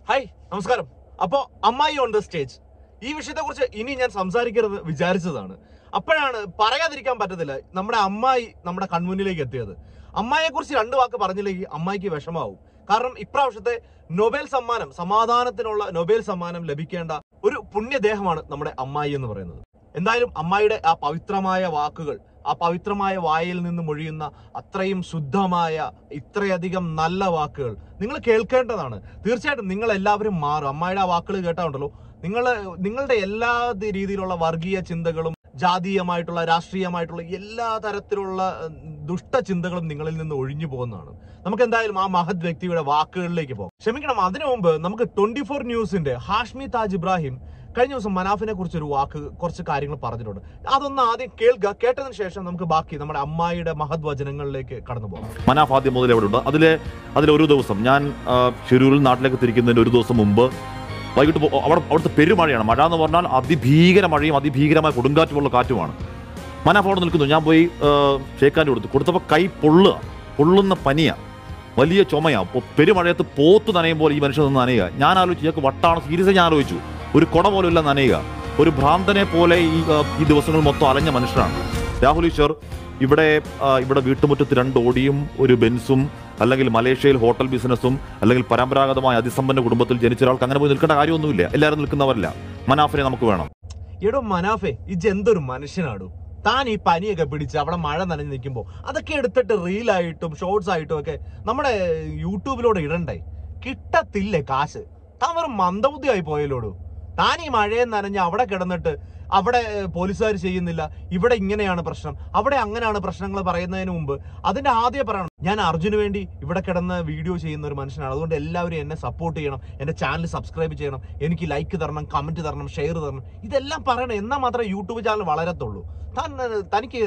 Hi നമസ്കാരം. അപ്പോൾ അമ്മായി ഓൺ ദ സ്റ്റേജ് ഈ വിഷയത്തെക്കുറിച്ച് ഇനി ഞാൻ സംസാരിക്കരുത് വിചാരിച്ചതാണ്. അപ്പോഴാണ് പറയാതിരിക്കാൻ പറ്റത്തില്ല, നമ്മുടെ അമ്മായി നമ്മുടെ കൺമുന്നിലേക്ക് എത്തിയത്. അമ്മായിയെക്കുറിച്ച് രണ്ട് വാക്ക് പറഞ്ഞില്ലെങ്കിൽ അമ്മായിക്ക് വിഷമാവും. കാരണം ഇപ്രാവശ്യത്തെ നൊബേൽ സമ്മാനം, സമാധാനത്തിനുള്ള നൊബേൽ സമ്മാനം ലഭിക്കേണ്ട ഒരു പുണ്യദേഹമാണ് നമ്മുടെ അമ്മായി എന്ന് പറയുന്നത്. എന്തായാലും അമ്മായിയുടെ ആ പവിത്രമായ വാക്കുകൾ, ആ പവിത്രമായ വായിൽ നിന്ന് മൊഴിയുന്ന അത്രയും ശുദ്ധമായ ഇത്രയധികം നല്ല വാക്കുകൾ നിങ്ങൾ കേൾക്കേണ്ടതാണ്. തീർച്ചയായിട്ടും നിങ്ങൾ എല്ലാവരും മാറും. അമ്മായിയുടെ ആ വാക്കുകൾ കേട്ടാണ്ടല്ലോ, നിങ്ങളുടെ എല്ലാ രീതിയിലുള്ള വർഗീയ ചിന്തകളും ജാതീയമായിട്ടുള്ള രാഷ്ട്രീയമായിട്ടുള്ള എല്ലാ തരത്തിലുള്ള ദുഷ്ടചിന്തകളും നിങ്ങളിൽ നിന്ന് ഒഴിഞ്ഞു പോകുന്നതാണ്. നമുക്ക് എന്തായാലും ആ മഹത് വ്യക്തിയുടെ വാക്കുകളിലേക്ക് പോകാം. ക്ഷമിക്കണം, അതിനു മുമ്പ് നമുക്ക് 24 ന്യൂസിന്റെ ഹാഷ്മി താജ് ഇബ്രാഹിം കഴിഞ്ഞ ദിവസം മനാഫിനെ കുറിച്ച് കുറച്ച് കാര്യങ്ങൾ പറഞ്ഞിട്ടുണ്ട്. അതൊന്ന് ആദ്യം കേൾക്കുക. കേട്ടതിന് ശേഷം നമുക്ക് ബാക്കി നമ്മുടെ അമ്മായിയുടെ മഹത് വചനങ്ങളിലേക്ക് കടന്നു പോകാം. മനാഫ് ആദ്യം മുതൽ എവിടെ ഉണ്ട്? അതിലൊരു ദിവസം ഞാൻ ഷിരൂരിൽ നാട്ടിലേക്ക് തിരിക്കുന്നതിന് ഒരു ദിവസം മുമ്പ് വൈകിട്ട് അവിടുത്തെ പെരുമഴയാണ്. മഴ എന്ന് പറഞ്ഞാൽ അതിഭീകര മഴയും അതിഭീകരമായ കൊടുങ്കാറ്റുമുള്ള കാറ്റുമാണ്. മനാഫ് അവിടെ നിൽക്കുന്നു. ഞാൻ പോയി ഷേക്കാൻ്റെ കൊടുത്തപ്പോൾ കൈ പൊള്ളുന്ന പനിയാണ്, വലിയ ചുമയാണ്. പെരുമഴയത്ത് പോത്ത് നനയുമ്പോൾ ഈ മനുഷ്യൻ നിന്ന് നനയുക. ഞാൻ ആലോചിച്ചു, ഇയാൾക്ക് വട്ടാണ്. സീരിയസ് ഞാൻ ആലോചിച്ചു, ഒരു കുട പോലും ഇല്ല നനയുക. ഒരു ഭ്രാന്തനെ പോലെ ഈ ദിവസങ്ങൾ മൊത്തം അലഞ്ഞ മനുഷ്യനാണ് രാഹുൽ ഈശ്വർ. ഇവിടെ വീട്ടുമുറ്റത്ത് 2 ഓടിയും ഒരു ബെൻസും, അല്ലെങ്കിൽ മലേഷ്യയിൽ ഹോട്ടൽ ബിസിനസ്സും, അല്ലെങ്കിൽ പരമ്പരാഗതമായ അതിസമ്പന്ന കുടുംബത്തിൽ ജനിച്ച ഒരാൾക്ക് അങ്ങനെ പോയി നിൽക്കേണ്ട കാര്യമൊന്നുമില്ല. എല്ലാവരും നിൽക്കുന്നവരല്ല. മനാഫിനെ നമുക്ക് വേണം. എടോ മനാഫെ, ഇജെന്തൊരു മനുഷ്യനാടോ. താൻ ഈ പനിയൊക്കെ പിടിച്ച് അവിടെ മഴ നനഞ്ഞ് നിൽക്കുമ്പോൾ അതൊക്കെ എടുത്തിട്ട് റീലായിട്ടും ഷോർട്സ് ആയിട്ടും ഒക്കെ നമ്മുടെ യൂട്യൂബിലൂടെ ഇടണ്ടേ? കിട്ടത്തില്ലേ കാശ്? താൻ വെറും മന്ദബുദ്ധിയായി പോയല്ലോടൂ. താൻ ഈ മഴയെ നനഞ്ഞ് അവിടെ കിടന്നിട്ട് അവിടെ പോലീസുകാർ ചെയ്യുന്നില്ല, ഇവിടെ ഇങ്ങനെയാണ് പ്രശ്നം, അവിടെ അങ്ങനെയാണ് പ്രശ്നങ്ങൾ പറയുന്നതിന് മുമ്പ് അതിന്റെ ആദ്യം പറയണം, ഞാൻ അർജുന് വേണ്ടി ഇവിടെ കിടന്ന് വീഡിയോ ചെയ്യുന്ന ഒരു മനുഷ്യനാണ്. അതുകൊണ്ട് എല്ലാവരും എന്നെ സപ്പോർട്ട് ചെയ്യണം, എന്റെ ചാനൽ സബ്സ്ക്രൈബ് ചെയ്യണം, എനിക്ക് ലൈക്ക് തരണം, കമന്റ് തരണം, ഷെയർ തരണം, ഇതെല്ലാം പറയണം. എന്നാൽ മാത്രമേ യൂട്യൂബ് ചാനൽ വളരത്തുള്ളൂ. തനിക്ക്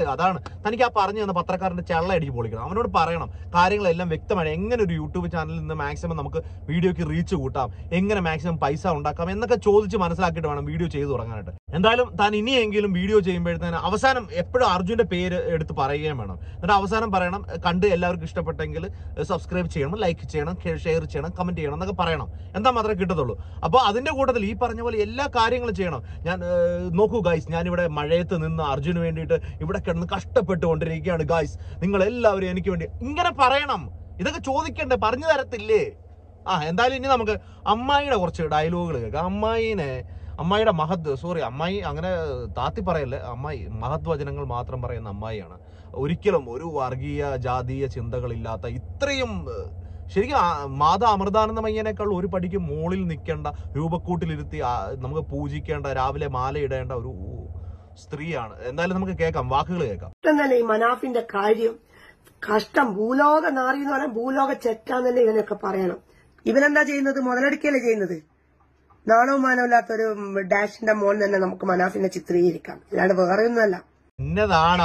ആ പറഞ്ഞു തന്ന പത്രക്കാരന്റെ ചെള്ള അടിച്ച് പൊളിക്കണം. അവനോട് പറയണം കാര്യങ്ങളെല്ലാം വ്യക്തമാണ്. എങ്ങനെ ഒരു യൂട്യൂബ് ചാനലിൽ നിന്ന് മാക്സിമം നമുക്ക് വീഡിയോക്ക് റീച്ച് കൂട്ടാം, എങ്ങനെ മാക്സിമം പൈസ ഉണ്ടാക്കാം എന്നൊക്കെ ചോദിച്ച് മനസ്സിലാക്കിയിട്ട് വേണം വീഡിയോ ചെയ്തു തുടങ്ങാനായിട്ട്. എന്തായാലും താൻ ഇനിയെങ്കിലും വീഡിയോ ചെയ്യുമ്പോഴത്തേന് അവസാനം എപ്പോഴും അർജുന്റെ പേര് എടുത്ത് പറയുകയും വേണം. എന്നിട്ട് അവസാനം പറയണം, കണ്ട് എല്ലാവർക്കും ഇഷ്ടപ്പെട്ടെങ്കിൽ സബ്സ്ക്രൈബ് ചെയ്യണം, ലൈക്ക് ചെയ്യണം, ഷെയർ ചെയ്യണം, കമന്റ് ചെയ്യണം എന്നൊക്കെ പറയണം. എന്താ മാത്രമേ കിട്ടത്തുള്ളൂ. അപ്പോൾ അതിന്റെ കൂട്ടത്തിൽ ഈ പറഞ്ഞ പോലെ എല്ലാ കാര്യങ്ങളും ചെയ്യണം. ഞാൻ നോക്കൂ ഗായ്സ്, ഞാനിവിടെ മഴയത്ത് നിന്ന് അർജുന് വേണ്ടിയിട്ട് ഇവിടെ കിടന്ന് കഷ്ടപ്പെട്ടുകൊണ്ടിരിക്കുകയാണ് ഗായ്സ്, നിങ്ങൾ എല്ലാവരും എനിക്ക് വേണ്ടി ഇങ്ങനെ പറയണം. ഇതൊക്കെ ചോദിക്കണ്ടേ? പറഞ്ഞു തരത്തില്ലേ? എന്തായാലും ഇനി നമുക്ക് അമ്മായിയുടെ കുറച്ച് ഡയലോഗുകൾ കേൾക്കാം. അമ്മായിയുടെ അമ്മായി അങ്ങനെ താത്തി പറയല്ലേ, അമ്മായി മഹത് വചനങ്ങൾ മാത്രം പറയുന്ന അമ്മായിയാണ്. ഒരിക്കലും ഒരു വർഗീയ ജാതീയ ചിന്തകളില്ലാത്ത, ഇത്രയും ശരിക്കും മാതാ അമൃതാനന്ദമയ്യനേക്കാൾ ഒരു പടിക്ക് മുകളിൽ നിൽക്കേണ്ട, രൂപക്കൂട്ടിലിരുത്തി നമുക്ക് പൂജിക്കേണ്ട, രാവിലെ മാല ഇടേണ്ട ഒരു സ്ത്രീയാണ്. എന്തായാലും നമുക്ക് കേൾക്കാം, വാക്കുകൾ കേൾക്കാം. ഈ മനാഫിന്റെ കാര്യം കഷ്ടം. ഭൂലോക നാറി എന്ന് പറഞ്ഞാൽ ഭൂലോക ചെറ്റാൻ തന്നെ ഇവനൊക്കെ പറയണം. ഇവനെന്താ ചെയ്യുന്നത്? മുതലെടുക്കല്ലേ ചെയ്യുന്നത്? നാണവും മാനമില്ലാത്തൊരു ഡാഷിന്റെ മോൻ തന്നെ നമുക്ക് മനാഫിനെ ചിത്രീകരിക്കാം, അല്ലാണ്ട് വേറെ ഒന്നുമല്ല. എന്നതാണ്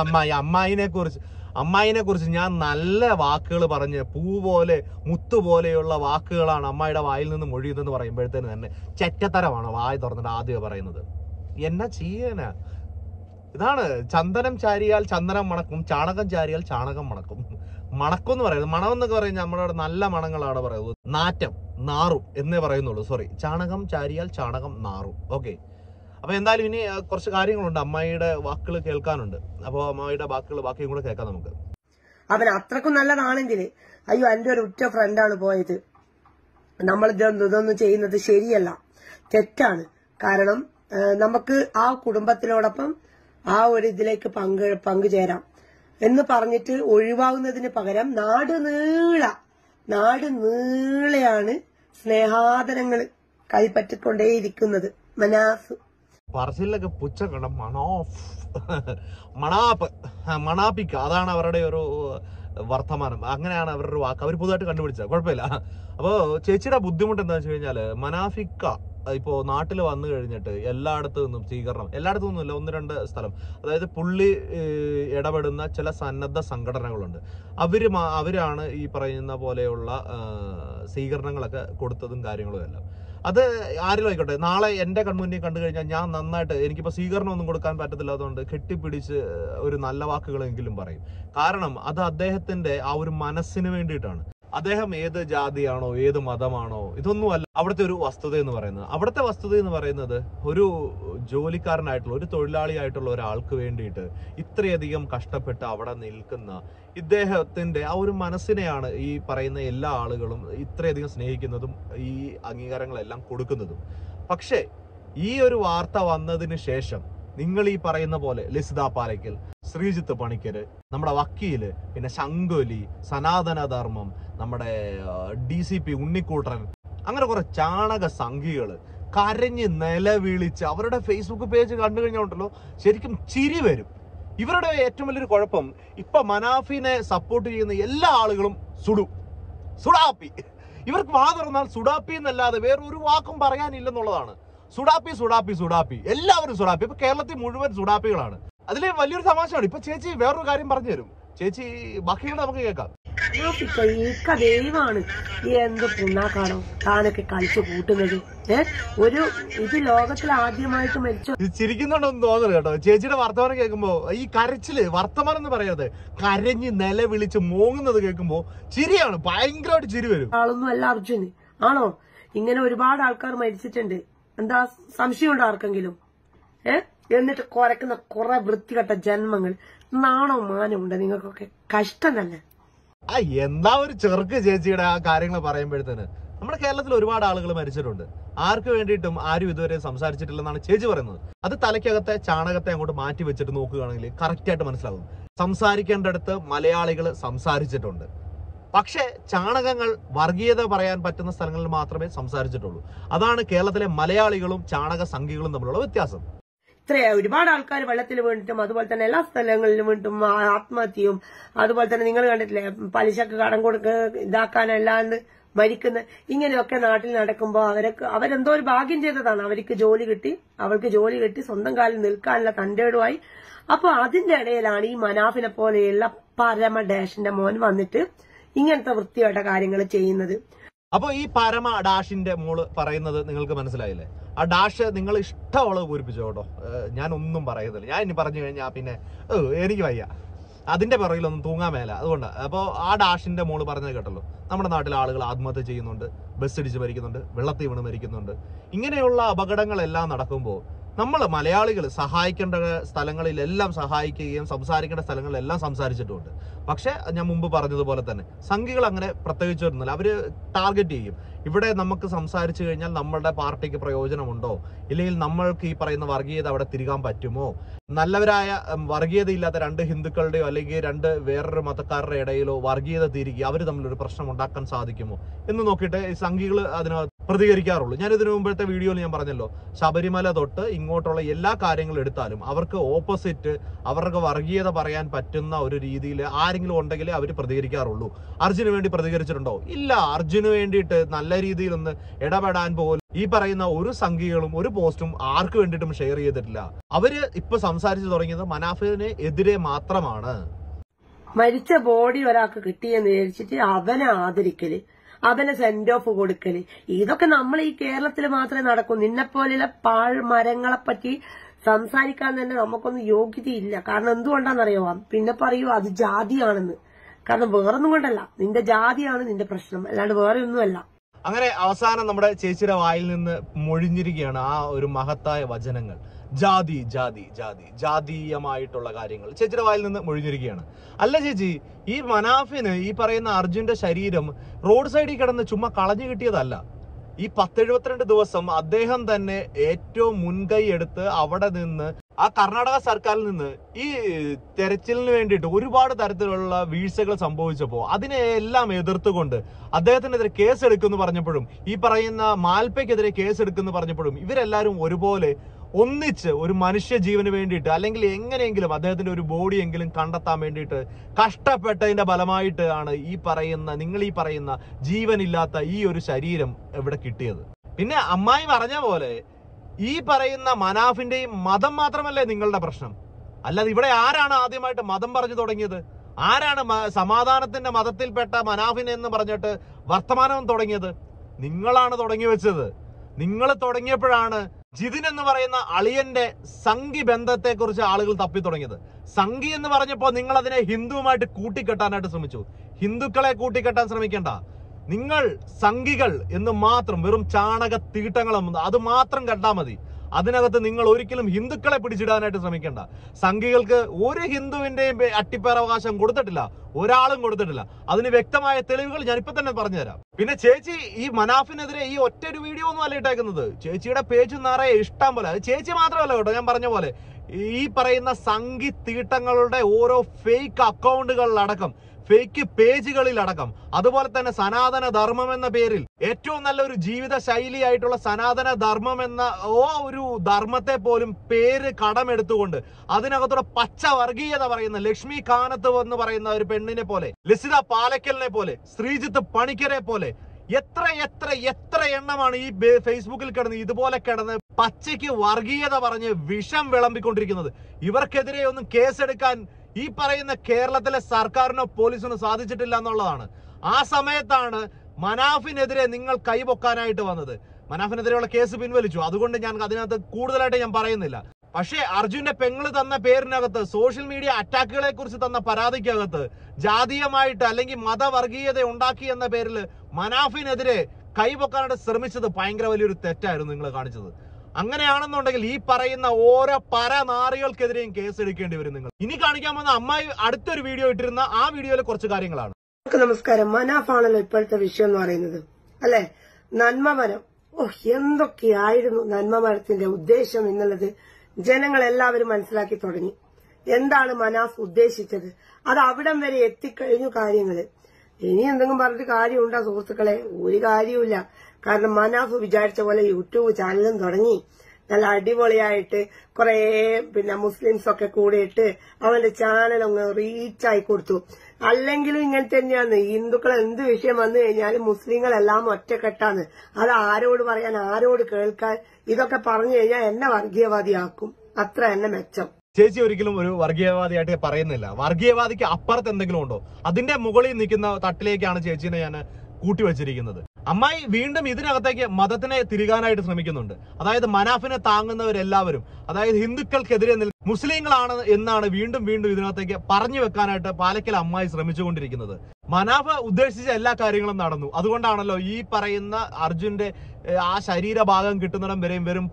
അമ്മായിനെ കുറിച്ച് ഞാൻ നല്ല വാക്കുകൾ പറഞ്ഞ് പൂ പോലെ മുത്തുപോലെയുള്ള വാക്കുകളാണ് അമ്മായിയുടെ വായിൽ നിന്ന് മൊഴിയതെന്ന് പറയുമ്പോഴത്തേന് തന്നെ ചെറ്റത്തരമാണ് വായ തുറന്നിട്ട് ആദ്യം പറയുന്നത്. എന്നാ ചെയ്യാനാ? ഇതാണ് ചന്ദനം ചാരിയാൽ ചന്ദനം മണക്കും, ചാണകം ചാരിയാൽ ചാണകം മണക്കും. മണക്കും എന്ന് പറയുന്നത്, മണം എന്നൊക്കെ പറയുന്നത് നമ്മളോട് നല്ല മണങ്ങളാണ് പറയുന്നത്. നാറ്റം, നാറും എന്നേ പറയുന്നുള്ളൂ. സോറി, ചാണകം ചാരിയാൽ ചാണകം നാറും. ഓക്കെ, അപ്പൊ എന്തായാലും ഇനി കുറച്ച് കാര്യങ്ങളുണ്ട്, അമ്മായിയുടെ വാക്കുകൾ കേൾക്കാനുണ്ട്. അപ്പോൾ അമ്മായിയുടെ ബാക്കിയും കൂടെ കേൾക്കാം നമുക്ക്. അവൻ അത്രക്കും നല്ലതാണെങ്കിൽ, അയ്യോ എന്റെ ഒരു ഉറ്റ ഫ്രണ്ടാണ് പോയത്, നമ്മൾ ഇതൊന്നും ചെയ്യുന്നത് ശരിയല്ല, തെറ്റാണ്. കാരണം നമുക്ക് ആ കുടുംബത്തിനോടൊപ്പം ആ ഒരു ഇതിലേക്ക് പങ്കുചേരാം എന്ന് പറഞ്ഞിട്ട് ഒഴിവാകുന്നതിന് പകരം നാട് നീളെയാണ് സ്നേഹാദരങ്ങൾ കൈപ്പറ്റിക്കൊണ്ടേയിരിക്കുന്നത്. മനാഫ് പറച്ചിലൊക്കെ പുച്ഛക്കണം. മണാപ്പിക്ക, അതാണ് അവരുടെ ഒരു വർത്തമാനം. അങ്ങനെയാണ് അവരുടെ വാക്ക്. അവർ പുതുതായിട്ട് കണ്ടുപിടിച്ചത്, കുഴപ്പമില്ല. അപ്പോൾ ചേച്ചിയുടെ ബുദ്ധിമുട്ട് എന്താണെന്ന് വെച്ച് കഴിഞ്ഞാൽ, മനാഫിക്ക ഇപ്പോ നാട്ടിൽ വന്നു കഴിഞ്ഞിട്ട് എല്ലായിടത്തു നിന്നും സ്വീകരണം, എല്ലായിടത്തു നിന്നുമില്ല, 1-2 സ്ഥലം, അതായത് പുള്ളി ഇടപെടുന്ന ചില സന്നദ്ധ സംഘടനകളുണ്ട്. അവരാണ് ഈ പറയുന്ന പോലെയുള്ള സ്വീകരണങ്ങളൊക്കെ കൊടുത്തതും കാര്യങ്ങളും എല്ലാം. അത് ആരെങ്കിലും ആയിക്കോട്ടെ, നാളെ എന്റെ കൺമുന്നിൽ കണ്ടു കഴിഞ്ഞാൽ ഞാൻ നന്നായിട്ട്, എനിക്കിപ്പോ സ്വീകരണം ഒന്നും കൊടുക്കാൻ പറ്റത്തില്ലാത്തതുകൊണ്ട് കെട്ടിപ്പിടിച്ച് ഒരു നല്ല വാക്കുകളെങ്കിലും പറയും. കാരണം അത് അദ്ദേഹത്തിന്റെ ആ ഒരു മനസ്സിന് വേണ്ടിയിട്ടാണ്. അദ്ദേഹം ഏത് ജാതിയാണോ ഏത് മതമാണോ ഇതൊന്നുമല്ല അവിടുത്തെ ഒരു വസ്തുത എന്ന് പറയുന്നത്. അവിടുത്തെ വസ്തുത എന്ന് പറയുന്നത് ഒരു ജോലിക്കാരനായിട്ടുള്ള ഒരു തൊഴിലാളിയായിട്ടുള്ള ഒരാൾക്ക് വേണ്ടിയിട്ട് ഇത്രയധികം കഷ്ടപ്പെട്ട് അവിടെ നിൽക്കുന്ന ഇദ്ദേഹത്തിന്റെ ആ ഒരു മനസ്സിനെയാണ് ഈ പറയുന്ന എല്ലാ ആളുകളും ഇത്രയധികം സ്നേഹിക്കുന്നതും ഈ അംഗീകാരങ്ങളെല്ലാം കൊടുക്കുന്നതും. പക്ഷേ ഈ ഒരു വാർത്ത വന്നതിന് ശേഷം നിങ്ങൾ ഈ പറയുന്ന പോലെ ലസിത പാലയ്ക്കൽ, ശ്രീജിത്ത് പണിക്കര്, നമ്മുടെ വക്കീല്, പിന്നെ ശങ്കൊലി, സനാതനധർമ്മം, നമ്മുടെ DCP ഉണ്ണിക്കൂട്ടൻ, അങ്ങനെ കുറെ ചാണക സംഘികള് കരഞ്ഞ് നിലവിളിച്ച് അവരുടെ ഫേസ്ബുക്ക് പേജ് കണ്ടു കഴിഞ്ഞുണ്ടല്ലോ ശരിക്കും ചിരി വരും. ഇവരുടെ ഏറ്റവും വലിയൊരു കുഴപ്പം ഇപ്പൊ മനാഫിനെ സപ്പോർട്ട് ചെയ്യുന്ന എല്ലാ ആളുകളും സുഡാപ്പി. ഇവർക്ക് വാ തുറന്നാൽ സുഡാപ്പി എന്നല്ലാതെ വേറൊരു വാക്കും പറയാനില്ലെന്നുള്ളതാണ്. സുഡാപ്പി എല്ലാവരും സുഡാപ്പി. ഇപ്പൊ കേരളത്തിൽ മുഴുവൻ സുഡാപ്പികളാണ്. അതിലെ വലിയൊരു തമാശയാണ്. ഇപ്പൊ ചേച്ചി വേറൊരു കാര്യം പറഞ്ഞു തരും. ചേച്ചി ബാക്കിയുള്ള നമുക്ക് കേൾക്കാം. ദൈവമാണ് ഈ എന്ത് പുണ്ണാക്കാണോ താനൊക്കെ കളിച്ചു കൂട്ടുന്നത്. ഒരു ഇത് ലോകത്തിൽ ആദ്യമായിട്ട് മരിച്ചു. ചിരിക്കുന്നുണ്ടോന്ന് തോന്നുന്നു കേട്ടോ. ചേച്ചിയുടെ വർത്തമാനം കേൾക്കുമ്പോ ഈ കരച്ചില് വർത്തമാനം എന്ന് പറയാതെ കരഞ്ഞ് നിലവിളിച്ച് മോങ്ങുന്നത് കേൾക്കുമ്പോ ചിരിയാണ്, ഭയങ്കരമായിട്ട് ചിരി വരും. ആളൊന്നും അല്ല അർജുന്. ആണോ? ഇങ്ങനെ ഒരുപാട് ആൾക്കാർ മരിച്ചിട്ടുണ്ട്. എന്താ സംശയമുണ്ടോ ആർക്കെങ്കിലും? എന്നിട്ട് കുരക്കുന്ന കുറെ വൃത്തികെട്ട ജന്മങ്ങൾ. നാണോ മാനം ഉണ്ട് നിങ്ങൾക്കൊക്കെ. കഷ്ടം തന്നെ. എന്താ ഒരു ചെറുക്ക് ചേച്ചിയുടെ ആ കാര്യങ്ങൾ പറയുമ്പോഴത്തേന്. നമ്മുടെ കേരളത്തിൽ ഒരുപാട് ആളുകൾ മരിച്ചിട്ടുണ്ട്. ആർക്ക് വേണ്ടിയിട്ടും ആരും ഇതുവരെ സംസാരിച്ചിട്ടില്ലെന്നാണ് ചേച്ചി പറയുന്നത്. അത് തലയ്ക്കകത്തെ ചാണകത്തെ അങ്ങോട്ട് മാറ്റി വെച്ചിട്ട് നോക്കുകയാണെങ്കിൽ കറക്റ്റ് ആയിട്ട് മനസ്സിലാകും. സംസാരിക്കേണ്ടടുത്ത് മലയാളികൾ സംസാരിച്ചിട്ടുണ്ട്. പക്ഷേ ചാണകങ്ങൾ വർഗീയത പറയാൻ പറ്റുന്ന സ്ഥലങ്ങളിൽ മാത്രമേ സംസാരിച്ചിട്ടുള്ളൂ. അതാണ് കേരളത്തിലെ മലയാളികളും ചാണക സംഘികളും തമ്മിലുള്ള വ്യത്യാസം. ഇത്രയാ ഒരുപാട് ആൾക്കാർ വെള്ളത്തിൽ വീണിട്ടും അതുപോലെ തന്നെ എല്ലാ സ്ഥലങ്ങളിലും വീണിട്ടും ആത്മഹത്യയും അതുപോലെ തന്നെ നിങ്ങൾ കണ്ടിട്ടില്ലേ പലിശക്ക് കടം കൊടുക്ക ഇതാക്കാനല്ലാണ്ട് മരിക്കുന്ന ഇങ്ങനെയൊക്കെ നാട്ടിൽ നടക്കുമ്പോ അവരെന്തോ ഒരു ഭാഗ്യം ചെയ്തതാണ്. അവർക്ക് ജോലി കിട്ടി സ്വന്തം കാലിൽ നിൽക്കാനുള്ള തന്റേടുമായി. അപ്പൊ അതിന്റെ ഇടയിലാണ് ഈ മനാഫിനെ പോലെയുള്ള പരമ ഡാഷിന്റെ മോൻ വന്നിട്ട് ഇങ്ങനത്തെ വൃത്തിയായിട്ട കാര്യങ്ങൾ ചെയ്യുന്നത്. അപ്പൊ ഈ പരമ ഡാഷിന്റെ മോള് പറയുന്നത് നിങ്ങൾക്ക് മനസ്സിലായില്ലേ? ആ ഡാഷ് നിങ്ങൾ ഇഷ്ടമുള്ള പൂരിപ്പിച്ചോ കേട്ടോ. ഞാൻ ഒന്നും പറയുന്നില്ല. ഞാൻ ഇനി പറഞ്ഞു കഴിഞ്ഞാൽ പിന്നെ എനിക്ക് വയ്യ, അതിന്റെ പിറകിലൊന്നും തൂങ്ങാൻ മേല. അതുകൊണ്ട് അപ്പോൾ ആ ഡാഷിന്റെ മോള് പറഞ്ഞത് കേട്ടല്ലോ. നമ്മുടെ നാട്ടിലെ ആളുകൾ ആത്മഹത്യ ചെയ്യുന്നുണ്ട്, ബസ് ഇടിച്ച് മരിക്കുന്നുണ്ട്, വെള്ളത്തിൽ വീണ് മരിക്കുന്നുണ്ട്. ഇങ്ങനെയുള്ള അപകടങ്ങളെല്ലാം നടക്കുമ്പോൾ നമ്മൾ മലയാളികൾ സഹായിക്കേണ്ട സ്ഥലങ്ങളിലെല്ലാം സഹായിക്കുകയും സംസാരിക്കേണ്ട സ്ഥലങ്ങളിലെല്ലാം സംസാരിച്ചിട്ടുമുണ്ട്. പക്ഷെ ഞാൻ മുമ്പ് പറഞ്ഞതുപോലെ തന്നെ സംഘികൾ അങ്ങനെ പ്രത്യേകിച്ച് വരുന്നില്ല. അവര് ടാർഗറ്റ് ചെയ്യും. ഇവിടെ നമുക്ക് സംസാരിച്ചു കഴിഞ്ഞാൽ നമ്മളുടെ പാർട്ടിക്ക് പ്രയോജനമുണ്ടോ, ഇല്ലെങ്കിൽ നമ്മൾക്ക് ഈ പറയുന്ന വർഗീയത അവിടെ തിരികാൻ പറ്റുമോ, നല്ലവരായ വർഗീയത ഇല്ലാത്ത രണ്ട് ഹിന്ദുക്കളുടെയോ അല്ലെങ്കിൽ രണ്ട് വേറൊരു മതക്കാരുടെ ഇടയിലോ വർഗീയത തിരികെ അവർ തമ്മിലൊരു പ്രശ്നം ഉണ്ടാക്കാൻ സാധിക്കുമോ എന്ന് നോക്കിയിട്ട് ഈ സംഘികൾ അതിനകത്ത് പ്രതികരിക്കാറുള്ളൂ. ഞാൻ ഇതിനു മുമ്പത്തെ വീഡിയോയിൽ ഞാൻ പറഞ്ഞല്ലോ, ശബരിമല തൊട്ട് ഇങ്ങോട്ടുള്ള എല്ലാ കാര്യങ്ങളും എടുത്താലും അവർക്ക് ഓപ്പോസിറ്റ് അവർക്ക് വർഗീയത പറയാൻ പറ്റുന്ന ഒരു രീതിയിൽ ആരെങ്കിലും ഉണ്ടെങ്കിലേ അവർ പ്രതികരിക്കാറുള്ളൂ. അർജുന് വേണ്ടി പ്രതികരിച്ചിട്ടുണ്ടോ? ഇല്ല. അർജുന് വേണ്ടിയിട്ട് നല്ല രീതിയിലൊന്ന് ഇടപെടാൻ പോലും ഈ പറയുന്ന ഒരു സംഘികളും ഒരു പോസ്റ്റും ആർക്ക് വേണ്ടിയിട്ടും ഷെയർ ചെയ്തിട്ടില്ല. അവര് ഇപ്പൊ സംസാരിച്ചു തുടങ്ങിയത് മനാഫിന് എതിരെ മാത്രമാണ്. മരിച്ച ബോഡി ഒരാൾക്ക് കിട്ടിയെന്ന് വിചാരിച്ചിട്ട് അവനെ ആദരിക്കല്, അവനെ സെൻഡ് ഓഫ് കൊടുക്കല്, ഇതൊക്കെ നമ്മൾ ഈ കേരളത്തിൽ മാത്രമേ നടക്കൂ. നിന്നെപ്പോലെയുള്ള പാഴ്മരങ്ങളെ പറ്റി സംസാരിക്കാൻ തന്നെ നമുക്കൊന്നും യോഗ്യതയില്ല. കാരണം എന്തുകൊണ്ടാണെന്നറിയോ? പിന്നെ പറയൂ അത് ജാതിയാണെന്ന്. കാരണം വേറൊന്നും കൊണ്ടല്ല, നിന്റെ ജാതിയാണ് നിന്റെ പ്രശ്നം, അല്ലാണ്ട് വേറെ ഒന്നുമല്ല. അങ്ങനെ അവസാനം നമ്മുടെ ചേച്ചിയുടെ വായിൽ നിന്ന് മൊഴിഞ്ഞിരിക്കുകയാണ് ആ ഒരു മഹത്തായ വചനങ്ങൾ. ജാതി ജാതി ജാതി ജാതീയമായിട്ടുള്ള കാര്യങ്ങൾ ചേച്ചിയുടെ വായിൽ നിന്ന് മൊഴിഞ്ഞിരിക്കുകയാണ്. അല്ല ചേച്ചി, ഈ മനാഫിന് ഈ പറയുന്ന അർജുന്റെ ശരീരം റോഡ് സൈഡിൽ കിടന്ന് ചുമ്മാ കളഞ്ഞു കിട്ടിയതല്ല. ഈ 10-72 ദിവസം അദ്ദേഹം തന്നെ ഏറ്റവും മുൻകൈ എടുത്ത് അവിടെ നിന്ന് ആ കർണാടക സർക്കാരിൽ നിന്ന് ഈ തെരച്ചിലിന് വേണ്ടിയിട്ട് ഒരുപാട് തരത്തിലുള്ള വീഴ്ചകൾ സംഭവിച്ചപ്പോൾ അതിനെല്ലാം എതിർത്തുകൊണ്ട് അദ്ദേഹത്തിനെതിരെ കേസ് എടുക്കുമെന്ന് പറഞ്ഞപ്പോഴും ഈ പറയുന്ന മാൽപ്പയ്ക്കെതിരെ കേസ് എടുക്കുമെന്ന് പറഞ്ഞപ്പോഴും ഇവരെല്ലാവരും ഒരുപോലെ ഒന്നിച്ച് ഒരു മനുഷ്യ ജീവന് വേണ്ടിയിട്ട് അല്ലെങ്കിൽ എങ്ങനെയെങ്കിലും അദ്ദേഹത്തിന്റെ ഒരു ബോഡി എങ്കിലും കണ്ടെത്താൻ വേണ്ടിയിട്ട് കഷ്ടപ്പെട്ടതിന്റെ ഫലമായിട്ട് ആണ് നിങ്ങൾ ഈ പറയുന്ന ജീവനില്ലാത്ത ഈ ഒരു ശരീരം ഇവിടെ കിട്ടിയത്. പിന്നെ അമ്മായി പറഞ്ഞ പോലെ ഈ പറയുന്ന മനാഫിന്റെയും മതം മാത്രമല്ലേ നിങ്ങളുടെ പ്രശ്നം. അല്ലാതെ ഇവിടെ ആരാണ് ആദ്യമായിട്ട് മതം പറഞ്ഞു തുടങ്ങിയത്? ആരാണ് സമാധാനത്തിന്റെ മതത്തിൽപ്പെട്ട മനാഫിൻ എന്ന് പറഞ്ഞിട്ട് വർത്തമാനം തുടങ്ങിയത്? നിങ്ങളാണ് തുടങ്ങി വെച്ചത്. നിങ്ങൾ തുടങ്ങിയപ്പോഴാണ് ജിതിൻ എന്ന് പറയുന്ന അളിയന്റെ സംഘി ബന്ധത്തെ കുറിച്ച് ആളുകൾ തപ്പി തുടങ്ങിയത്. സംഘി എന്ന് പറഞ്ഞപ്പോൾ നിങ്ങൾ അതിനെ ഹിന്ദുവുമായിട്ട് കൂട്ടിക്കെട്ടാനായിട്ട് ശ്രമിച്ചു. ഹിന്ദുക്കളെ കൂട്ടിക്കെട്ടാൻ ശ്രമിക്കണ്ട. നിങ്ങൾ സംഘികൾ എന്ന് മാത്രം, വെറും ചാണക തീട്ടങ്ങളും അത് മാത്രം കണ്ടാൽ മതി. അതിനകത്ത് നിങ്ങൾ ഒരിക്കലും ഹിന്ദുക്കളെ പിടിച്ചിടാനായിട്ട് ശ്രമിക്കേണ്ട. സംഘികൾക്ക് ഒരു ഹിന്ദുവിന്റെയും അട്ടിപ്പേറവകാശം കൊടുത്തിട്ടില്ല, ഒരാളും കൊടുത്തിട്ടില്ല. അതിന് വ്യക്തമായ തെളിവുകൾ ഞാൻ ഇപ്പൊ തന്നെ പറഞ്ഞുതരാം. പിന്നെ ചേച്ചി ഈ മനാഫിനെതിരെ ഈ ഒറ്റൊരു വീഡിയോ ഒന്നും അല്ല ഇട്ടേക്കുന്നത്. ചേച്ചിയുടെ പേജ് നിറയെ ഇഷ്ടം പോലെ. അത് ചേച്ചി മാത്രമല്ല കേട്ടോ, ഞാൻ പറഞ്ഞ പോലെ ഈ പറയുന്ന സംഘി തീട്ടങ്ങളുടെ ഓരോ ഫേക്ക് അക്കൗണ്ടുകളിലടക്കം, ഫേക്ക് പേജുകളിലടക്കം, അതുപോലെ തന്നെ സനാതന ധർമ്മം എന്ന പേരിൽ ഏറ്റവും നല്ലൊരു ജീവിത ശൈലിയായിട്ടുള്ള സനാതന ധർമ്മം എന്ന ഒരു ധർമ്മത്തെ പോലും പേര് കടമെടുത്തുകൊണ്ട് അതിനകത്തൂടെ പച്ച വർഗീയത പറയുന്ന ലക്ഷ്മി കാനത്ത് എന്ന് പറയുന്ന ഒരു പെണ്ണിനെ പോലെ, ലസിത പാലക്കലിനെ പോലെ, ശ്രീജിത്ത് പണിക്കരെ പോലെ എത്ര എത്ര എത്ര എണ്ണമാണ് ഈ ഫേസ്ബുക്കിൽ കിടന്ന് ഇതുപോലെ കിടന്ന് പച്ചയ്ക്ക് വർഗീയത പറഞ്ഞ് വിഷം വിളമ്പിക്കൊണ്ടിരിക്കുന്നത്. ഇവർക്കെതിരെ ഒന്നും കേസെടുക്കാൻ ഈ പറയുന്ന കേരളത്തിലെ സർക്കാരിനോ പോലീസിനോ സാധിച്ചിട്ടില്ല എന്നുള്ളതാണ്. ആ സമയത്താണ് മനാഫിനെതിരെ നിങ്ങൾ കൈപൊക്കാനായിട്ട് വന്നത്. മനാഫിനെതിരെയുള്ള കേസ് പിൻവലിച്ചു. അതുകൊണ്ട് ഞാൻ അതിനകത്ത് കൂടുതലായിട്ട് ഞാൻ പറയുന്നില്ല. പക്ഷേ അർജുന്റെ പെങ്ങള് തന്ന പേരിനകത്ത്, സോഷ്യൽ മീഡിയ അറ്റാക്കുകളെ കുറിച്ച് തന്ന പരാതിക്കകത്ത് ജാതീയമായിട്ട് അല്ലെങ്കിൽ മതവർഗീയത ഉണ്ടാക്കി എന്ന പേരിൽ മനാഫിനെതിരെ കൈപൊക്കാനായിട്ട് ശ്രമിച്ചത് ഭയങ്കര വലിയൊരു തെറ്റായിരുന്നു നിങ്ങൾ കാണിച്ചത്. അങ്ങനെയാണെന്നുണ്ടെങ്കിൽ ഈ പറയുന്ന ഓരോ പരനാറികൾക്കെതിരെയും കേസ് എടുക്കേണ്ടി വരും നിങ്ങൾ. ഇനി കാണിക്കാൻ പോകുന്ന അമ്മായി അടുത്തൊരു വീഡിയോ ഇട്ടിരുന്ന ആ വീഡിയോയിലെ കുറച്ച് കാര്യങ്ങളാണ്. നമസ്കാരം. മനാഫാണല്ലോ ഇപ്പോഴത്തെ വിഷയം എന്ന് പറയുന്നത്, അല്ലെ? നന്മമരം. എന്തൊക്കെയായിരുന്നു നന്മമരത്തിന്റെ ഉദ്ദേശം എന്നുള്ളത് ജനങ്ങൾ എല്ലാവരും മനസ്സിലാക്കി തുടങ്ങി. എന്താണ് മനാഫ് ഉദ്ദേശിച്ചത്? അത് അവിടം വരെ എത്തിക്കഴിഞ്ഞു കാര്യങ്ങള്. ഇനി എന്തെങ്കിലും പറഞ്ഞിട്ട് കാര്യമുണ്ടോ സുഹൃത്തുക്കളെ? ഒരു കാര്യമില്ല. കാരണം മനാഫ് വിചാരിച്ച പോലെ യൂട്യൂബ് ചാനലും തുടങ്ങി നല്ല അടിപൊളിയായിട്ട് കുറെ മുസ്ലിംസ് ഒക്കെ കൂടിയിട്ട് അവന്റെ ചാനൽ അങ്ങ് റീച്ചായി കൊടുത്തു. അല്ലെങ്കിലും ഇങ്ങനെ തന്നെയാണ്. ഹിന്ദുക്കൾ എന്ത് വിഷയം വന്നു കഴിഞ്ഞാലും മുസ്ലിങ്ങളെല്ലാം ഒറ്റക്കെട്ടാണ്. അത് ആരോട് പറയാൻ, ആരോട് കേൾക്കാൻ? ഇതൊക്കെ പറഞ്ഞു കഴിഞ്ഞാൽ എന്നെ വർഗീയവാദിയാക്കും. അത്ര എന്നെ മെച്ചം. ചേച്ചി ഒരിക്കലും ഒരു വർഗീയവാദിയായിട്ട് പറയുന്നില്ല. വർഗീയവാദിക്ക് അപ്പുറത്ത് എന്തെങ്കിലും ഉണ്ടോ? അതിന്റെ മുകളിൽ നിൽക്കുന്ന തട്ടിലേക്കാണ് ചേച്ചീനെ ഞാൻ കൂട്ടിവെച്ചിരിക്കുന്നത്. അമ്മായി വീണ്ടും ഇതിനകത്തേക്ക് മതത്തിനെ തിരികാനായിട്ട് ശ്രമിക്കുന്നുണ്ട്. അതായത് മനാഫിനെ താങ്ങുന്നവരെല്ലാവരും, അതായത് ഹിന്ദുക്കൾക്കെതിരെ മുസ്ലിങ്ങളാണ് എന്നാണ് വീണ്ടും വീണ്ടും ഇതിനകത്തേക്ക് പറഞ്ഞു വെക്കാനായിട്ട് പാലക്കൽ അമ്മായി ശ്രമിച്ചുകൊണ്ടിരിക്കുന്നത്. മനാഫ് ഉദ്ദേശിച്ച എല്ലാ കാര്യങ്ങളും നടന്നു. അതുകൊണ്ടാണല്ലോ ഈ പറയുന്ന അർജുന്റെ ആ ശരീരഭാഗം കിട്ടുന്നിടം വരെയും വെറും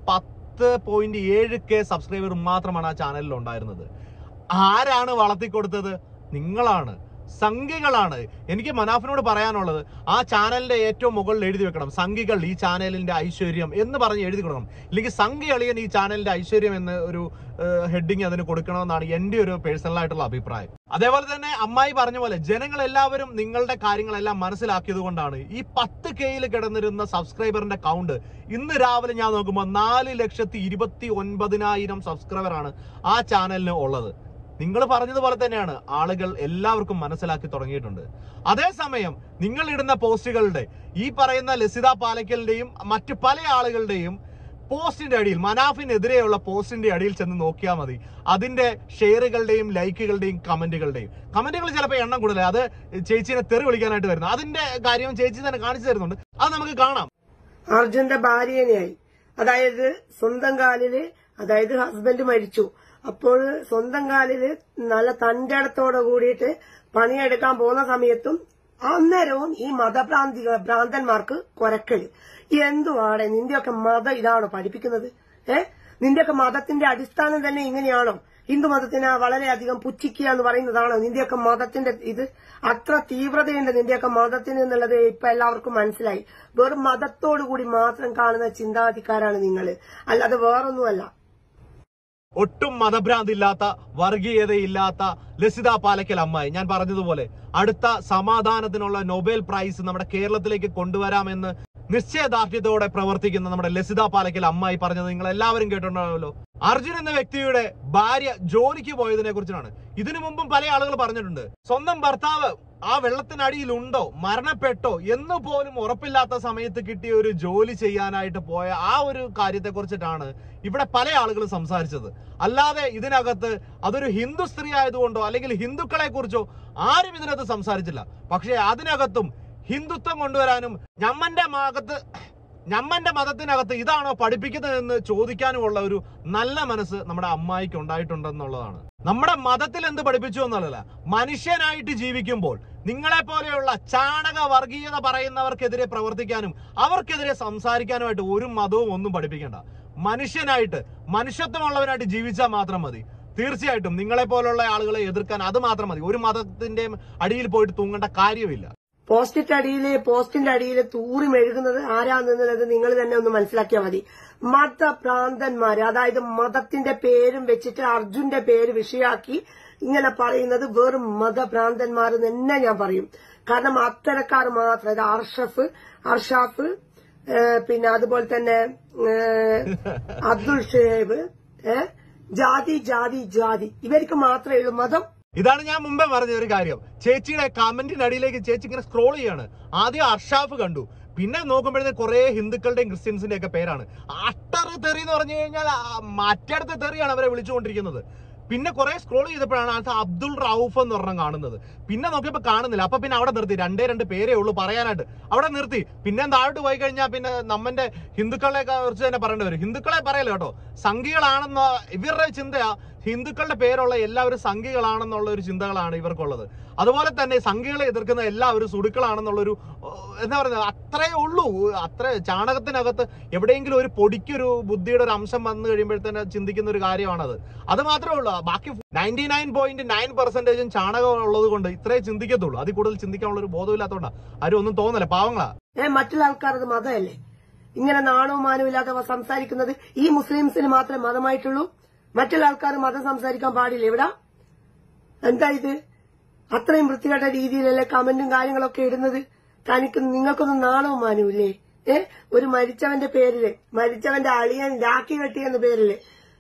10.7K സബ്സ്ക്രൈബർ മാത്രമാണ് ആ ചാനലിൽ ഉണ്ടായിരുന്നത്. ആരാണ് വളർത്തിക്കൊടുത്തത്? നിങ്ങളാണ്, സംഘികളാണ്. എനിക്ക് മനാഫിനോട് പറയാനുള്ളത്, ആ ചാനലിന്റെ ഏറ്റവും മുകളിൽ എഴുതി വെക്കണം, സംഘികൾ ഈ ചാനലിന്റെ ഐശ്വര്യം എന്ന് പറഞ്ഞ് എഴുതി കൊടുക്കണം. ഇല്ലെങ്കിൽ സംഘി അളിയൻ ഈ ചാനലിന്റെ ഐശ്വര്യം എന്ന് ഒരു ഹെഡിങ് അതിന് കൊടുക്കണമെന്നാണ് എന്റെ ഒരു പേഴ്സണൽ ആയിട്ടുള്ള അഭിപ്രായം. അതേപോലെ തന്നെ അമ്മായി പറഞ്ഞ പോലെ ജനങ്ങൾ എല്ലാവരും നിങ്ങളുടെ കാര്യങ്ങളെല്ലാം മനസ്സിലാക്കിയത് കൊണ്ടാണ് ഈ 10Kയിൽ കിടന്നിരുന്ന സബ്സ്ക്രൈബറിന്റെ കൗണ്ട് ഇന്ന് രാവിലെ ഞാൻ നോക്കുമ്പോൾ 4,29,000 സബ്സ്ക്രൈബറാണ് ആ ചാനലിന് ഉള്ളത്. നിങ്ങൾ പറഞ്ഞതുപോലെ തന്നെയാണ്, ആളുകൾ എല്ലാവർക്കും മനസ്സിലാക്കി തുടങ്ങിയിട്ടുണ്ട്. അതേസമയം നിങ്ങൾ ഇടുന്ന പോസ്റ്റുകളുടെ, ഈ പറയുന്ന ലസിത പാലക്കലിന്റെയും മറ്റു പല ആളുകളുടെയും പോസ്റ്റിന്റെ അടിയിൽ, മനാഫിനെതിരെയുള്ള പോസ്റ്റിന്റെ അടിയിൽ ചെന്ന് നോക്കിയാൽ മതി. അതിന്റെ ഷെയറുകളുടെയും ലൈക്കുകളുടെയും കമന്റുകൾ ചിലപ്പോൾ എണ്ണം കൂടുതൽ, അത് ചേച്ചീനെ തെറി വിളിക്കാനായിട്ട് വരുന്നു. അതിന്റെ കാര്യം ചേച്ചി തന്നെ കാണിച്ചു തരുന്നുണ്ട്. അത് നമുക്ക് കാണാം. അർജുന്റെ ഭാര്യനെയായി, അതായത് സ്വന്തം കാലില്, അതായത് ഹസ്ബൻഡ് മരിച്ചു, അപ്പോൾ സ്വന്തം കാലില് നല്ല തന്റെടത്തോടെ കൂടിയിട്ട് പണിയെടുക്കാൻ പോകുന്ന സമയത്തും അന്നേരവും ഈ ഭ്രാന്തന്മാർക്ക് കൊരക്കല്. എന്തുവാടെ നിന്റെയൊക്കെ മതം ഇതാണോ പഠിപ്പിക്കുന്നത്? നിന്റെയൊക്കെ മതത്തിന്റെ അടിസ്ഥാനം തന്നെ ഇങ്ങനെയാണോ? ഹിന്ദു മതത്തിനെ വളരെയധികം പുച്ഛിക്കുക എന്ന് പറയുന്നതാണോ നിന്റെയൊക്കെ മതത്തിന്റെ ഇത്? അത്ര തീവ്രതയുണ്ട് നിന്റെയൊക്കെ മതത്തിന് എന്നുള്ളത് ഇപ്പൊ എല്ലാവർക്കും മനസ്സിലായി. വെറും മതത്തോടു കൂടി മാത്രം കാണുന്ന ചിന്താഗതിക്കാരാണ് നിങ്ങള്, അല്ലാതെ വേറൊന്നുമല്ല. ഒട്ടും മതഭ്രാന്തില്ലാത്ത, വർഗീയതയില്ലാത്ത ലസിത പാലക്കൽ അമ്മായി, ഞാൻ പറഞ്ഞതുപോലെ അടുത്ത സമാധാനത്തിനുള്ള നൊബേൽ പ്രൈസ് നമ്മുടെ കേരളത്തിലേക്ക് കൊണ്ടുവരാമെന്ന് നിശ്ചയദാർഢ്യത്തോടെ പ്രവർത്തിക്കുന്ന നമ്മുടെ ലസിത പാലക്കൽ അമ്മായി പറഞ്ഞത് നിങ്ങൾ എല്ലാവരും കേട്ടിട്ടുണ്ടാവുമല്ലോ. അർജുൻ എന്ന വ്യക്തിയുടെ ഭാര്യ ജോലിക്ക് പോയതിനെ കുറിച്ചാണ്. ഇതിനു മുമ്പും പല ആളുകൾ പറഞ്ഞിട്ടുണ്ട്. സ്വന്തം ഭർത്താവ് ആ വെള്ളത്തിനടിയിലുണ്ടോ, മരണപ്പെട്ടോ എന്ന് പോലും ഉറപ്പില്ലാത്ത സമയത്ത് കിട്ടിയ ഒരു ജോലി ചെയ്യാനായിട്ട് പോയ ആ ഒരു കാര്യത്തെ കുറിച്ചിട്ടാണ് ഇവിടെ പല ആളുകളും സംസാരിച്ചത്. അല്ലാതെ ഇതിനകത്ത് അതൊരു ഹിന്ദു സ്ത്രീ ആയതുകൊണ്ടോ അല്ലെങ്കിൽ ഹിന്ദുക്കളെ കുറിച്ചോ ആരും ഇതിനകത്ത് സംസാരിച്ചില്ല. പക്ഷെ അതിനകത്തും ഹിന്ദുത്വം കൊണ്ടുവരാനും ഞമ്മന്റെ ഭാഗത്ത് ഞമ്മന്റെ മതത്തിനകത്ത് ഇതാണോ പഠിപ്പിക്കുന്നതെന്ന് ചോദിക്കാനുമുള്ള ഒരു നല്ല മനസ്സ് നമ്മുടെ അമ്മായിക്ക് ഉണ്ടായിട്ടുണ്ടെന്നുള്ളതാണ്. നമ്മുടെ മതത്തിൽ എന്ത് പഠിപ്പിച്ചു എന്നല്ല, മനുഷ്യനായിട്ട് ജീവിക്കുമ്പോൾ നിങ്ങളെ പോലെയുള്ള ചാണക വർഗീയത പറയുന്നവർക്കെതിരെ പ്രവർത്തിക്കാനും അവർക്കെതിരെ സംസാരിക്കാനുമായിട്ട് ഒരു മതവും ഒന്നും പഠിപ്പിക്കണ്ട. മനുഷ്യനായിട്ട് മനുഷ്യത്വമുള്ളവനായിട്ട് ജീവിച്ചാൽ മാത്രം മതി. തീർച്ചയായിട്ടും നിങ്ങളെ പോലുള്ള ആളുകളെ എതിർക്കാൻ അത് മാത്രം മതി. ഒരു മതത്തിന്റെ അടിയിൽ പോയിട്ട് തൂങ്ങേണ്ട കാര്യമില്ല. പോസ്റ്റിന്റെ അടിയിൽ തൂറി മെഴുകുന്നത് ആരാന്നുള്ളത് നിങ്ങൾ തന്നെ ഒന്ന് മനസ്സിലാക്കിയാൽ മതി. മതഭ്രാന്തന്മാര്, അതായത് മതത്തിന്റെ പേരും വെച്ചിട്ട് അർജുന്റെ പേര് വിഷയാക്കി ഇങ്ങനെ പറയുന്നത് വെറും മതഭ്രാന്തന്മാർ തന്നെ ഞാൻ പറയും. കാരണം അത്തരക്കാർ മാത്രം, ഇത് അർഷാഫ് പിന്നെ അതുപോലെ തന്നെ അബ്ദുൾ ഷേബ്, ജാതി ജാതി ജാതി, ഇവർക്ക് മാത്രമേ ഉള്ളൂ മതം. ഇതാണ് ഞാൻ മുമ്പേ പറഞ്ഞ ഒരു കാര്യം. ചേച്ചിയുടെ കമന്റിന്റെ അടിയിലേക്ക് ചേച്ചി ഇങ്ങനെ സ്ക്രോൾ ചെയ്യാണ്. ആദ്യം അർഷാഫ് കണ്ടു, പിന്നെ നോക്കുമ്പോഴത്തേക്ക് കുറെ ഹിന്ദുക്കളുടെയും ക്രിസ്ത്യൻസിന്റെ ഒക്കെ പേരാണ്. അട്ടർ തെറി എന്ന് പറഞ്ഞു കഴിഞ്ഞാൽ മറ്റടുത്ത തെറിയാണ് അവരെ വിളിച്ചുകൊണ്ടിരിക്കുന്നത്. പിന്നെ കുറെ സ്ക്രോൾ ചെയ്തപ്പോഴാണ് അത് അബ്ദുൾ റൌഫ് എന്ന് പറഞ്ഞാൽ കാണുന്നത്. പിന്നെ നോക്കിയപ്പോ കാണുന്നില്ല. അപ്പൊ പിന്നെ അവിടെ നിർത്തി. രണ്ട് പേരേ ഉള്ളൂ പറയാനായിട്ട്, അവിടെ നിർത്തി. പിന്നെ താഴോട്ട് പോയി കഴിഞ്ഞാൽ പിന്നെ നമ്മന്റെ ഹിന്ദുക്കളെ കുറിച്ച് തന്നെ പറയേണ്ടി വരും. ഹിന്ദുക്കളെ പറയല്ലോ കേട്ടോ, സംഘികളാണെന്ന ഇവരുടെ ചിന്തയാ. ഹിന്ദുക്കളുടെ പേരുള്ള എല്ലാവരും സംഘികളാണെന്നുള്ള ഒരു ചിന്തകളാണ് ഇവർക്കുള്ളത്. അതുപോലെ തന്നെ സംഘികളെ എതിർക്കുന്ന എല്ലാവരും സുടുക്കളാണെന്നുള്ളൊരു എന്താ പറയുന്നത്, അത്രേ ഉള്ളൂ. അത്ര ചാണകത്തിനകത്ത് എവിടെയെങ്കിലും ഒരു പൊടിക്കൊരു ബുദ്ധിയുടെ ഒരു അംശം വന്നു കഴിയുമ്പോഴത്തേന് ചിന്തിക്കുന്ന ഒരു കാര്യമാണത്. അത് മാത്രമേ ഉള്ളൂ. ബാക്കി 99.9% ചാണകം ഉള്ളത് കൊണ്ട് ഇത്രേ ചിന്തിക്കത്തുള്ളൂ. അതിൽ കൂടുതൽ ചിന്തിക്കാനുള്ള ഒരു ബോധമില്ലാത്തതുകൊണ്ടാണ്. ആരും ഒന്നും തോന്നല, പാവങ്ങളാ. മറ്റുള്ള ആൾക്കാരത് മതമല്ലേ ഇങ്ങനെ നാണവും മാനവും ഇല്ലാതെ സംസാരിക്കുന്നത്? ഈ മുസ്ലിംസിന് മാത്രമേ മതമായിട്ടുള്ളൂ? മറ്റുള്ള ആൾക്കാർ മതം സംസാരിക്കാൻ പാടില്ല ഇവിടെ? എന്താ ഇത്? അത്രയും വൃത്തികെട്ട രീതിയിലല്ലേ കമന്റും കാര്യങ്ങളൊക്കെ ഇടുന്നത്? നിങ്ങൾക്കൊന്നും നാണവും മാനവുമില്ലേ? ഒരു മരിച്ചവന്റെ പേരില്, മരിച്ചവന്റെ അളിയൻ രാഖി കെട്ടി എന്ന പേരില്,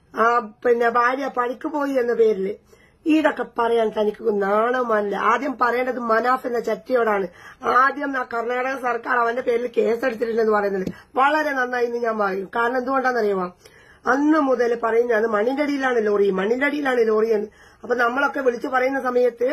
പിന്നെ ഭാര്യ പണിക്ക് പോയി എന്ന പേരില് ഇതൊക്കെ പറയാൻ തനിക്ക് നാണവും മാനില്ല. ആദ്യം പറയേണ്ടത് മനാഫ് എന്ന ചറ്റിയോടാണ്. ആദ്യം കർണാടക സർക്കാർ അവന്റെ പേരിൽ കേസെടുത്തിട്ടില്ലെന്ന് പറയുന്നത് വളരെ നന്നായി എന്ന് ഞാൻ പറയും. കാരണം എന്തുകൊണ്ടാണെന്നറിയാമോ? അന്ന് മുതൽ പറയുന്നതാണ് മണ്ണിന്റെ അടിയിലാണ് ലോറി എന്ന്. അപ്പൊ നമ്മളൊക്കെ വിളിച്ചു പറയുന്ന സമയത്ത്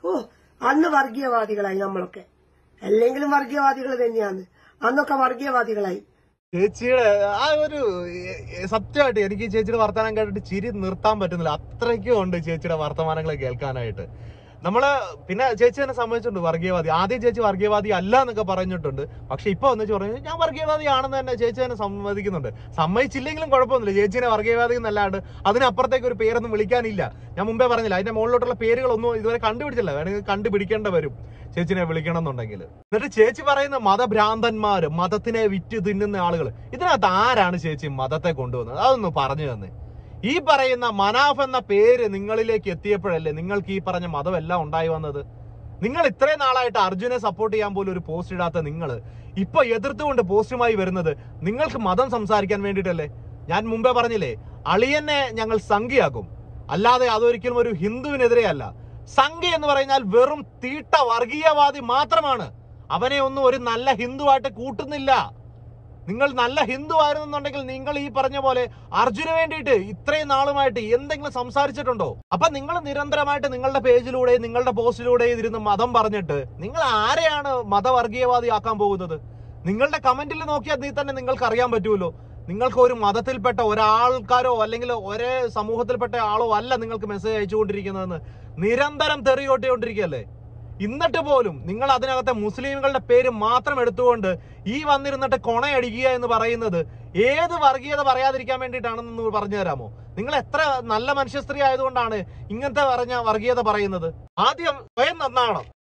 അന്ന് വർഗീയവാദികളായി നമ്മളൊക്കെ. അല്ലെങ്കിലും വർഗീയവാദികൾ തന്നെയാണ്. അന്നൊക്കെ വർഗീയവാദികളായി. ചേച്ചിയുടെ ആ ഒരു സത്യമായിട്ട് എനിക്ക് ചേച്ചിയുടെ വർത്തമാനം കേട്ടിട്ട് ചിരി നിർത്താൻ പറ്റുന്നില്ല. അത്രയ്ക്കും ഉണ്ട് ചേച്ചിയുടെ വർത്തമാനങ്ങൾ കേൾക്കാനായിട്ട്. നമ്മള് പിന്നെ ചേച്ചി തന്നെ സമ്മതിച്ചിട്ടുണ്ട് വർഗീയവാദി. ആദ്യം ചേച്ചി വർഗീയവാദി അല്ല എന്നൊക്കെ പറഞ്ഞിട്ടുണ്ട്. പക്ഷെ ഇപ്പൊ ഒന്നിച്ച് പറഞ്ഞു ഞാൻ വർഗീയവാദി ആണെന്ന് തന്നെ ചേച്ചി തന്നെ സമ്മതിക്കുന്നുണ്ട്. സമ്മതിച്ചില്ലെങ്കിലും കുഴപ്പമൊന്നുമില്ല. ചേച്ചിനെ വർഗീയവാദി എന്നല്ലാണ്ട് അതിനപ്പുറത്തേക്ക് ഒരു പേരൊന്നും വിളിക്കാനില്ല. ഞാൻ മുമ്പേ പറഞ്ഞില്ല, അതിന്റെ മുകളിലോട്ടുള്ള പേരുകളൊന്നും ഇതുവരെ കണ്ടുപിടിച്ചില്ല. വേണമെങ്കിൽ കണ്ടുപിടിക്കേണ്ട വരും ചേച്ചിനെ വിളിക്കണം എന്നുണ്ടെങ്കിൽ. എന്നിട്ട് ചേച്ചി പറയുന്ന മതഭ്രാന്തന്മാര്, മതത്തിനെ വിറ്റ് തിന്നുന്ന ആളുകൾ, ഇതിനകത്ത് ആരാണ് ചേച്ചി മതത്തെ കൊണ്ടുവന്നത്? അതൊന്ന് പറഞ്ഞു തന്നെ. ഈ പറയുന്ന മനാഫ് എന്ന പേര് നിങ്ങളിലേക്ക് എത്തിയപ്പോഴല്ലേ നിങ്ങൾക്ക് ഈ പറഞ്ഞ മതമെല്ലാം ഉണ്ടായി വന്നത്? നിങ്ങൾ ഇത്രയും നാളായിട്ട് അർജുനെ സപ്പോർട്ട് ചെയ്യാൻ പോലും ഒരു പോസ്റ്റ് ഇടാത്ത നിങ്ങൾ ഇപ്പൊ എതിർത്തുകൊണ്ട് പോസ്റ്റുമായി വരുന്നത് നിങ്ങൾക്ക് മതം സംസാരിക്കാൻ വേണ്ടിയിട്ടല്ലേ? ഞാൻ മുമ്പേ പറഞ്ഞില്ലേ, അളിയനെ ഞങ്ങൾ സംഘിയാക്കും, അല്ലാതെ അതൊരിക്കലും ഒരു ഹിന്ദുവിനെതിരെ അല്ല. സംഘി എന്ന് പറഞ്ഞാൽ വെറും തീട്ട വർഗീയവാദി മാത്രമാണ്. അവനെ ഒന്നും ഒരു നല്ല ഹിന്ദുവായിട്ട് കൂട്ടുന്നില്ല. നിങ്ങൾ നല്ല ഹിന്ദു ആയിരുന്നുണ്ടെങ്കിൽ നിങ്ങൾ ഈ പറഞ്ഞ പോലെ അർജുന് വേണ്ടിയിട്ട് ഇത്രയും നാളുമായിട്ട് എന്തെങ്കിലും സംസാരിച്ചിട്ടുണ്ടോ? അപ്പൊ നിങ്ങൾ നിരന്തരമായിട്ട് നിങ്ങളുടെ പേജിലൂടെ നിങ്ങളുടെ പോസ്റ്റിലൂടെ ഇരുന്ന് മതം പറഞ്ഞിട്ട് നിങ്ങൾ ആരെയാണ് മതവർഗീയവാദി ആക്കാൻ പോകുന്നത്? നിങ്ങളുടെ കമന്റിൽ നോക്കിയാൽ തന്നെ നിങ്ങൾക്ക് അറിയാൻ പറ്റുമല്ലോ. നിങ്ങൾക്ക് ഒരു മതത്തിൽപ്പെട്ട ഒരാൾക്കാരോ അല്ലെങ്കിൽ ഒരേ സമൂഹത്തിൽപ്പെട്ട ആളോ അല്ല നിങ്ങൾക്ക് മെസ്സേജ് അയച്ചുകൊണ്ടിരിക്കുന്നതെന്ന് നിരന്തരം തെറിയോട്ടിക്കൊണ്ടിരിക്കുകയല്ലേ. എന്നിട്ട് പോലും നിങ്ങൾ അതിനകത്തെ മുസ്ലിമുകളുടെ പേര് മാത്രം എടുത്തുകൊണ്ട് ഈ വന്നിരുന്നിട്ട് കൊണയടിക്കുക എന്ന് പറയുന്നത് ഏത് വർഗീയത പറയാതിരിക്കാൻ വേണ്ടിയിട്ടാണെന്ന് പറഞ്ഞു തരാമോ? നിങ്ങൾ എത്ര നല്ല മനുഷ്യസ്ത്രീ ആയതുകൊണ്ടാണ് ഇങ്ങനത്തെ പറഞ്ഞ വർഗീയത പറയുന്നത്? ആദ്യം സ്വയം നന്നാവണം.